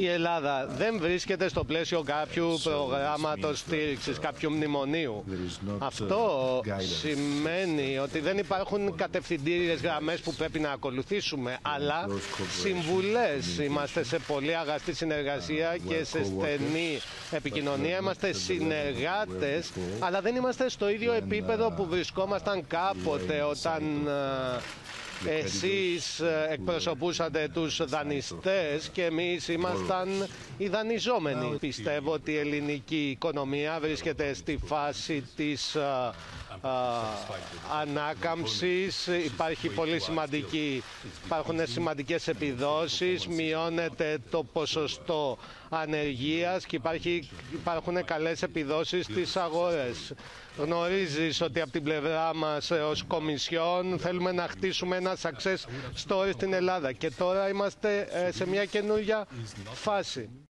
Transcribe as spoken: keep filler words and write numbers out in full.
Η Ελλάδα δεν βρίσκεται στο πλαίσιο κάποιου προγράμματος στήριξης, κάποιου μνημονίου. Αυτό σημαίνει ότι δεν υπάρχουν κατευθυντήριες γραμμές που πρέπει να ακολουθήσουμε, αλλά συμβουλές. Είμαστε σε πολύ αγαστή συνεργασία και σε στενή επικοινωνία. Είμαστε συνεργάτες, αλλά δεν είμαστε στο ίδιο επίπεδο που βρισκόμασταν κάποτε όταν εσείς εκπροσωπούσατε τους δανειστές και εμείς ήμασταν οι δανειζόμενοι. Πιστεύω ότι η ελληνική οικονομία βρίσκεται στη φάση της α, α, ανάκαμψης. Υπάρχει πολύ σημαντική, υπάρχουν σημαντικές επιδόσεις, μειώνεται το ποσοστό ανεργίας και υπάρχει, υπάρχουν καλές επιδόσεις στις αγορές. Γνωρίζεις ότι από την πλευρά μας ως Κομισιόν θέλουμε να χτίσουμε ένα success story στην Ελλάδα και τώρα είμαστε σε μια καινούργια φάση.